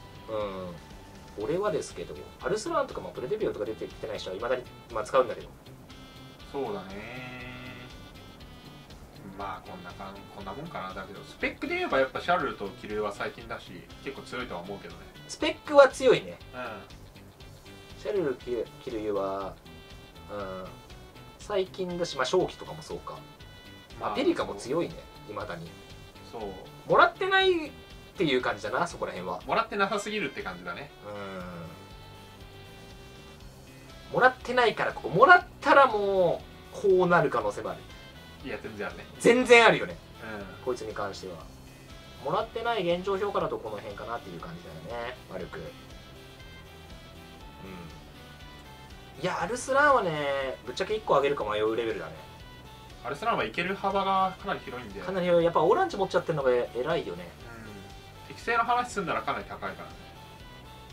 俺はですけどアルスラーンとかもプレデビューとか出てきてない人はいまだに、まあ、使うんだけど。 そうだね。まあこんなかんこんなもんかな。だけどスペックで言えばやっぱシャルルとキルは最近だし結構強いとは思うけどね。 スペックは強いね。 うシャルルキルキルユは、うん、最近だし、まあ、正気とかもそうか、 ん。 まあ、ペリカも強いねいまだに。 そう。 もらってないっていう感じだなそこら辺は。 もらってなさすぎるって感じだね。 うんもらってないからここもらったらもうこうなる可能性もある。 いや全然あるね。 全然あるよねうこいつに関しては。もらってない現状評価だとこの辺かなっていう感じだよね悪く。うんいやアルスラーンはねぶっちゃけいっこ上げるか迷うレベルだね。 ん。アルスランはいける幅がかなり広いんで。 かなりやっぱオーランチ持っちゃってるのが偉いよね。 うん。適正の話すんならかなり高いからね。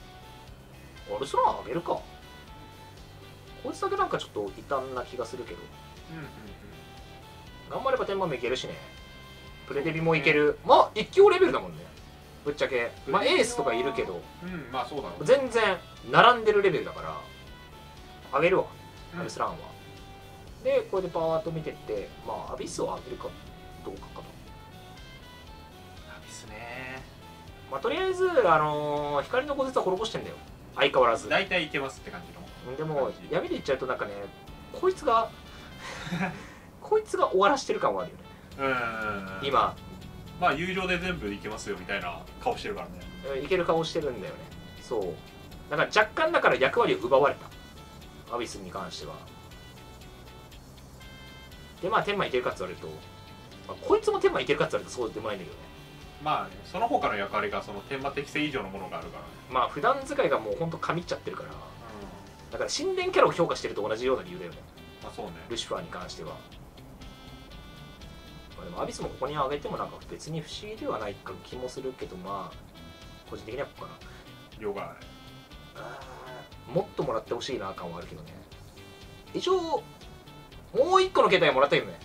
アルスランあげるか。こいつだけなんかちょっと異端な気がするけど、 うんうんうん。 頑張れば天満もいけるしね。プレデビもいける。まあ一強レベルだもんね、ぶっちゃけ。まあエースとかいるけどうん、まあそうだろう。 全然並んでるレベルだからあげるわ、 うんアルスランは。でこれでパワーと見てって、まあアビスをあげるかどうかかと。 アビスね。 まあとりあえずあのー光の小説は滅ぼしてんだよ、相変わらず。 大体いけますって感じの。 でも闇で言っちゃうとなんかね、こいつがこいつが終わらしてる感はあるよねうん。 今。 まあ友情で全部いけますよみたいな顔してるからね。 いける顔してるんだよね。そうだから若干だから役割を奪われた、アビスに関しては。でまあ天満いけるかって言われると、まあ、こいつも天満いけるかって言われるとそうでもないんだけどね。 まあね、その他の役割がその天馬適正以上のものがあるからね。 まあ普段使いがもうほんと神っちゃってるから、だから神殿キャラを評価してると同じような理由だよね、 まあそうね。 ルシファーに関しては。まあ、でもアビスもここに上げてもなんか別に不思議ではないか気もするけど、まあ個人的にはここかな。 量があーもっともらってほしいな感はあるけどね。一応もう一個の携帯はもらったけどね。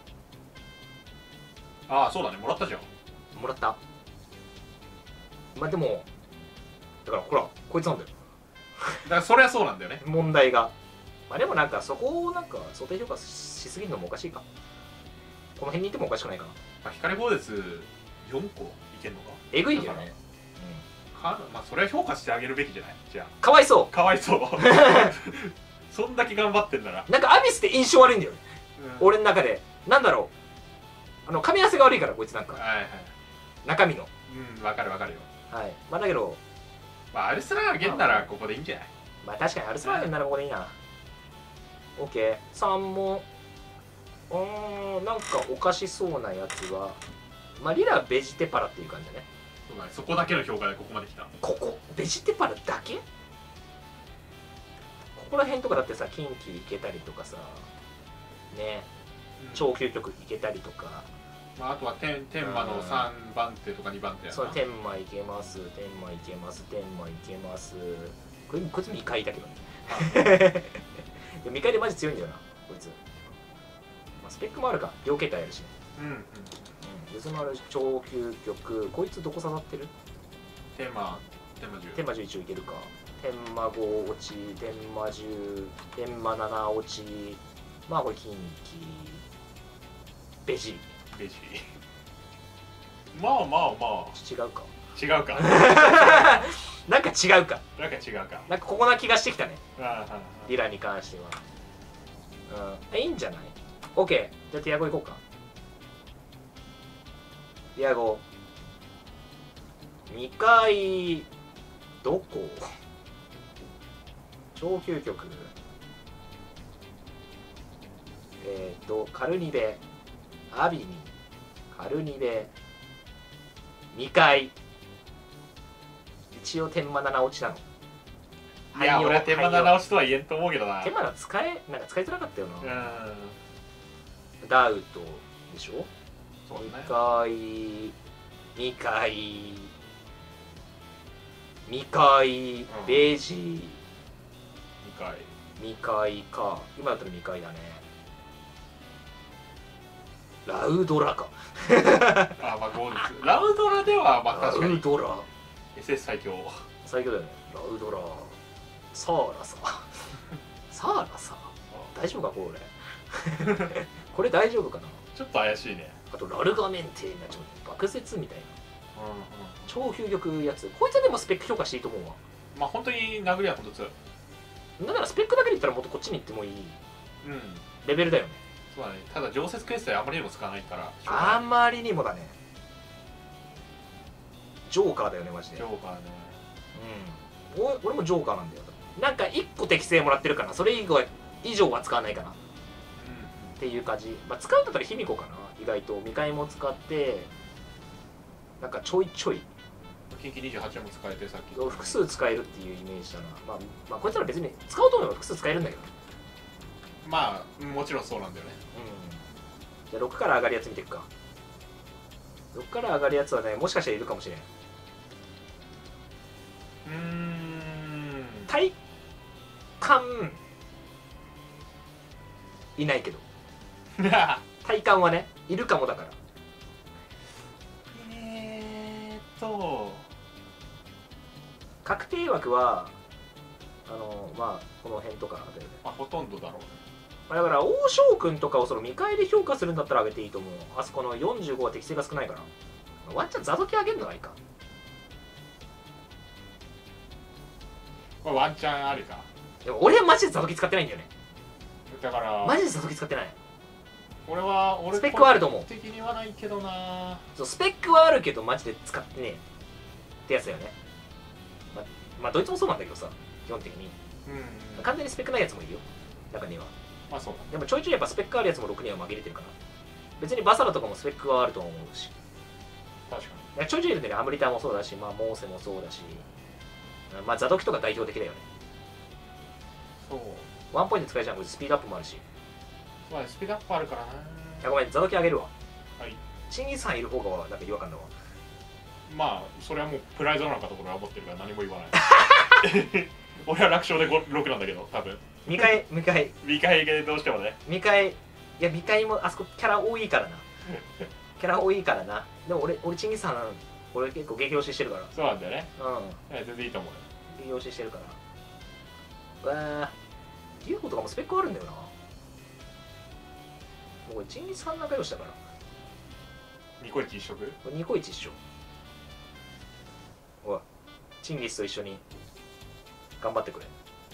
ああそうだね、もらったじゃん。 もらった。まあでもだからほらこいつなんだよだからそれはそうなんだよね。 問題が。まあでもなんかそこをなんか想定評価しすぎるのもおかしいか。この辺にいてもおかしくないかな。 まあ、光砲鉄よんこいけんのか。 えぐいよね。 かまあそれは評価してあげるべきじゃない。じゃあかわいそかわいそうそんだけ頑張ってんなら。 う。なんかアビスって印象悪いんだよね、 うん、 俺の中で。なんだろう、あの噛み合わせが悪いからこいつなんかはいはい。 中身の。 うん、わかるわかるよ。 はいまあだけどまあアルスランあげんならここでいいんじゃない。 まあ確かにアルスラーゲンならここでいいな。オッケーさん問。うーんなんかおかしそうなやつはまあリラベジテパラっていう感じだね。 そうだね、そこだけの評価でここまで来た。 ここベジテパラだけ。ここら辺とかだってさ近畿行けたりとかさね、 うん超究極行けたりとか、 まあ、あとは天天馬のさんばん手とかにばん手やな。 そう天満行けます、天満行けます、天満行けます。これこいつ未開だけどねでも未開でマジ強いんだよなこいつ、まあ、スペックもあるか、両形態あるしね。 うんうん。 うん渦丸超究極、こいつどこ刺さってる。 天馬天馬じゅう。 天満じゅう一応いけるか。天満ご落ち、天満じゅう、天満なな落ち、まあこれ近畿ベジベジまあまあまあ違うか違うかなんか違うかなんか違うか。 なんかここな気がしてきたね、 ああああリラに関しては。うんいいんじゃない。 OK じゃあティアゴ行こうか。ティアゴにかいどこ超究極えっ、ー、とカルニベアビニカルニベにかい一応天満なな落ちなの。 いや俺は天馬七押しとは言えんと思うけどな。 天満は使えなんか使いづらかったような、 んダウトでしょ。 そうね。 にかいにかいにかいベジにかいにかいか。今だったらにかいだね。ラウドラかあまあゴールです。ラウドラではまあラ確かにウドラエスエス 最強。 最強だよね。ラウドラサーラさサーラさ大丈夫かこれこれ大丈夫かな。 ちょっと怪しいね。 あとラルガメンテになっちゃう爆絶みたいなうんうん。 超究極やつ。こいつはでもスペック評価していいと思うわ。 まあ本当に殴りは本当強い。 だからスペックだけで言ったらもっとこっちに行ってもいいうん。 レベルだよね。 そうだね。ただ常設クエストであまりにも使わないから。 あまりにもだね。ジョーカーだよねマジで。 ジョーカーね。 うん俺俺もジョーカーなんだよ。なんかいっこ適正もらってるかな。それ以外以上は使わないかなっていう感じ。まあ、使うんだったら卑弥呼かな。意外と未開も使ってなんかちょいちょい近畿にじゅうはちも使えてさっき複数使えるっていうイメージだな。まあ、まあこいつら別に使おうと思えば複数使えるんだけどね。 まあもちろんそうなんだよね。 うんじゃあろくから上がるやつ見ていくか。ろくから上がるやつはねもしかしたらいるかもしれん。 うーん太体感いないけど体感はねいるかもだから。 えーっと確定枠はあのまあこの辺とかだよね。 まあほとんどだろうね。 だから王将君とかをその見返り評価するんだったら上げていいと思う。あそこのよんじゅうごは適性が少ないからワンチャン座時上げるのがいいか。 これワンチャンあるか。 でも俺はマジで座時使ってないんだよね。 だからマジで座時使ってない。 俺は俺スペックはあると思う。 的にはないけどな。 そうスペックはあるけどマジで使ってねえってやつだよね。ままあどいつもそうなんだけどさ基本的に、 うん、 完全にスペックないやつもいるよ中には。 まあそうだ。 でもちょいちょいやっぱスペックあるやつもろくには紛れてるから。別にバサラとかもスペックはあると思うし、 確かいやちょいちょいいるんだよね。アムリターもそうだし、まあモーセもそうだし、まあザドキとか代表的だよね。 そうワンポイント使えちゃう。スピードアップもあるし。 まあスピードアップあるからな。 いやごめんザドキあげるわ。 はい。 チンギスハンいる方がなんか違和感だわ。 まあそれはもうプライドなのかところは思ってるから何も言わない俺は楽勝でろくなんだけど多分未開未開未開でどうしてもね。 未開いや未開もあそこキャラ多いからなキャラ多いからな。でも俺俺チンギスハン俺結構激推ししてるから。 そうなんだよね。 うん全然いいと思うよ。 激推ししてるからうわーデューコとかもスペックあるんだよな。もうこれチンギスハン仲良しだからニコイチ一色。 これニコイチ一緒。おいチンギスと一緒に頑張ってくれ。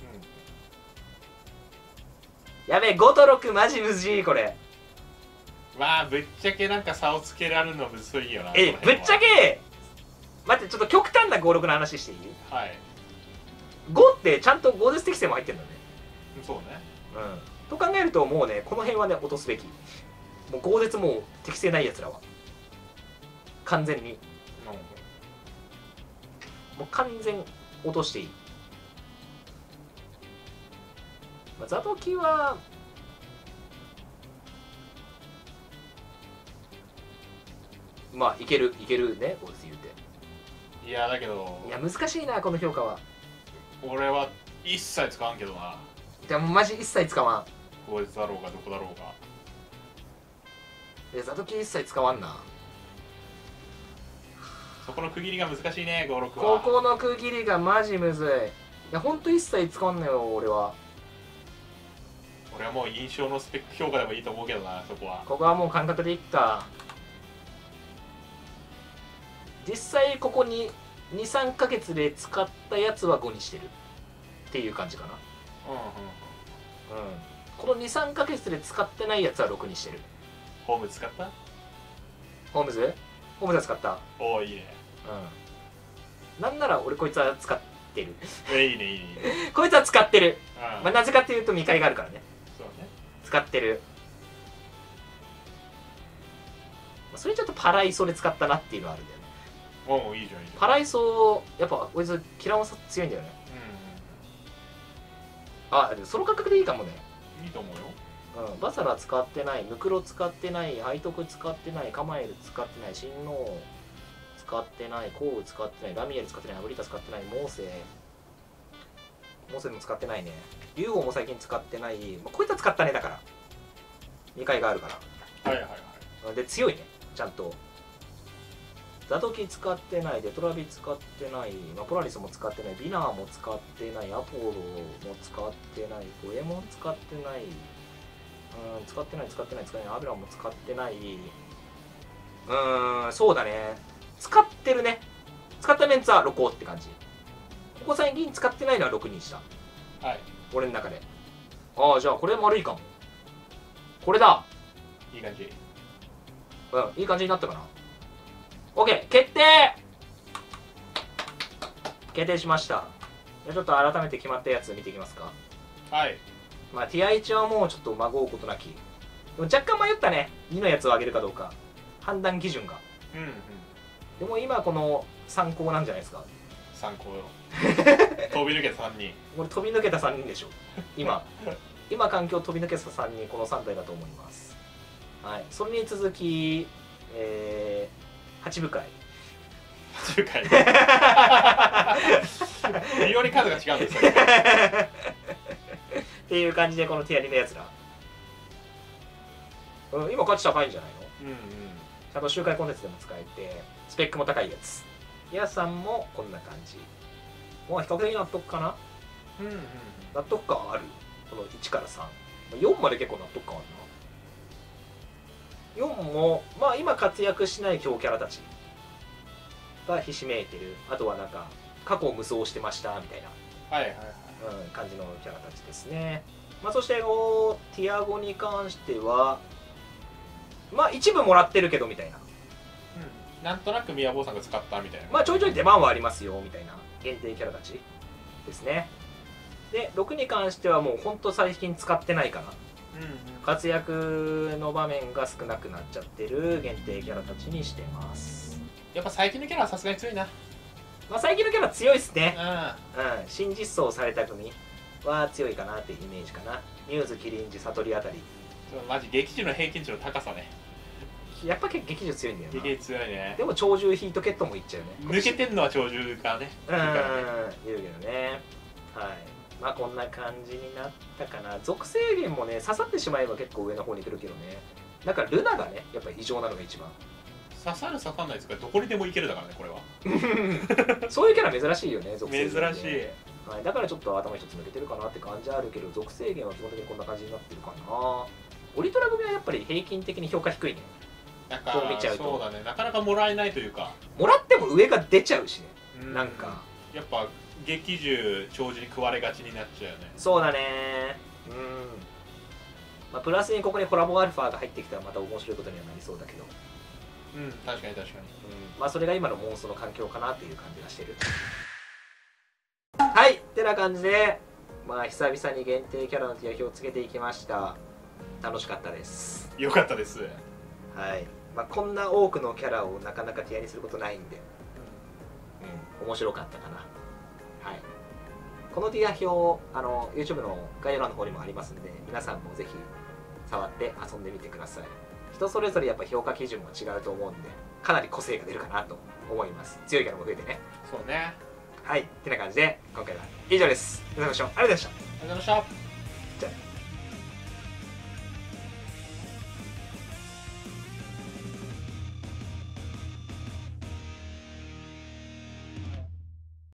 うん、 やべえごとろくマジむずいこれ。 まあぶっちゃけなんか差をつけられるのむずいよな。 えぶっちゃけ待ってちょっと極端なごろくの話していい？ はい。 ごってちゃんとゴーデス適性も入ってるんだね。 そうね。 うんと考えるともうねこの辺はね落とすべき。もうゴーデスもう適性ないやつらは完全に、 うん、 もう完全落としていい。まあ、ザドキはまあいけるいけるねゴーデス言うて。 いやだけどいや難しいなこの評価は。 俺は一切使わんけどな。 でもマジ一切使わん。 こいつだろうがどこだろうが。 えザドキ一切使わんな。 そこの区切りが難しいねごろくこは。 この区切りがマジむずい。いやほんと一切使わんのよ俺は。 俺はもう印象のスペック評価でもいいと思うけどなそこは。 ここはもう感覚でいっか。実際ここににさんかげつで使ったやつはごにしてるっていう感じかな。 うんうん。 うんこのにさんかげつで使ってないやつはろくにしてる。 ホーム使った？ ホームズホームズは使った。 おおいいね。 うんなんなら俺こいつは使ってるえいいねいいねいいね。 こいつは使ってる。 うん、 まあなぜかっていうと見返があるからね。 そうね。 使ってる。それちょっとパライソで使ったなっていうのはあるんだよね。 おおいいじゃんいいじゃん。 パライソやっぱこいつキラーさ強いんだよね。 うんあでもその感覚でいいかもね。 いいと思うよ。 うん、バサラ使ってない、ムクロ使ってない、背徳使ってない、カマエル使ってない、神王使ってない、コウ使ってない、ラミエル使ってない、アブリタ使ってない、モーセモーセも使ってないね。竜王も最近使ってない、まあ、こいつは使ったねだからにかいがあるから。 はいはいはい。 で強いねちゃんと。ザドキ使ってない、デトラビ使ってない、まあ、ポラリスも使ってない、ビナーも使ってない、アポロも使ってない、ゴエモン使ってない、うん、使ってない使ってない使ってない、アベラも使ってない。うーんそうだね使ってるね。使ったメンツはろくって感じ。ここ最近使ってないのはろくにした。 はい。 俺の中で。ああじゃあこれ丸いかも。これだ。 いい感じ。 うんいい感じになったかな。 OK 決定決定しました。じゃあちょっと改めて決まったやつ見ていきますか。 はい。 まあ ティアワン はもうちょっとまごうことなき。でも若干迷ったねにのやつを上げるかどうか判断基準が。 うんうん。 でも今この参考なんじゃないですか。 参考よ。飛び抜けたさんにん。 これ飛び抜けたさんにんでしょ今今環境飛び抜けたさんにんこのさん体だと思います。はいそれに続き、えー、はち部会地中海微妙に数が違うんですよっていう感じでこのティアにのやつら、うん、今価値高いんじゃないの。 うんうん。 ちゃんと周回コンテンツでも使えてスペックも高いやつ。ティアさんもこんな感じ。もう比較的納得かな。 うんうんうん。 納得感ある。このいちからさん、よんまで結構納得感あるな。よんもまあ今活躍しない強キャラたちがひしめいてる。あとはなんか過去を無双してましたみたいな、 はいはいはい。 うん、感じのキャラたちですね。まあ、そしてこうティアごに関してはまあ一部もらってるけどみたいな、 うん、なんとなく宮坊さんが使ったみたいな、 まあちょいちょい出番はありますよみたいな限定キャラたちですね。でろくに関してはもうほんと最近使ってないかな、 うんうん、 活躍の場面が少なくなっちゃってる限定キャラたちにしてます。 やっぱ最近のキャラはさすがに強いな。 まあ最近のキャラ強いですね。 うん、 うん、新実装された組は強いかなっていうイメージかな。ミューズ、キリンジ、サトリあたり。 マジ劇中の平均値の高さね。 やっぱ結構劇場強いんだよな。 劇強いね。 でも鳥獣ヒートケットもいっちゃうね。 抜けてんのは鳥獣がね。 うん、言うけどね。はい。まあこんな感じになったかな。属性源もね、刺さってしまえば結構上の方に来るけどね。なんかルナがね、やっぱ異常なのが一番。 刺さる刺さんないですからどこにでもいけるだからね、これは。 そういうキャラ珍しいよね、属性源、ね。 珍しい。 はい、だからちょっと頭一つ抜けてるかなって感じはあるけど、属性源は基本的にこんな感じになってるかな。オリトラ組はやっぱり平均的に評価低いね。 なんかこう見ちゃうとそうだね、なかなかもらえないというか、 もらっても上が出ちゃうしね、 うん、 なんかやっぱ劇中長寿に食われがちになっちゃうよね。 そうだね。うん、まあ、プラスにここにコラボアルファが入ってきたらまた面白いことにはなりそうだけど、 うん、確かに確かに、 うん、まあそれが今のモンストの環境かなっていう感じがしてる。はいってな感じで、まあ久々に限定キャラのティア表をつけていきました。楽しかったです。 よかったです。 はい、まあ、こんな多くのキャラをなかなかティアにすることないんで、うん、面白かったかな。はい、このティア表あの YouTube の概要欄の方にもありますんで、皆さんもぜひ触って遊んでみてください。人それぞれやっぱ評価基準も違うと思うんで、かなり個性が出るかなと思います。強いキャラも増えてね。 そうね。 はい、ってな感じで今回は以上です。皆さんご視聴ありがとうございました。 ありがとうございました。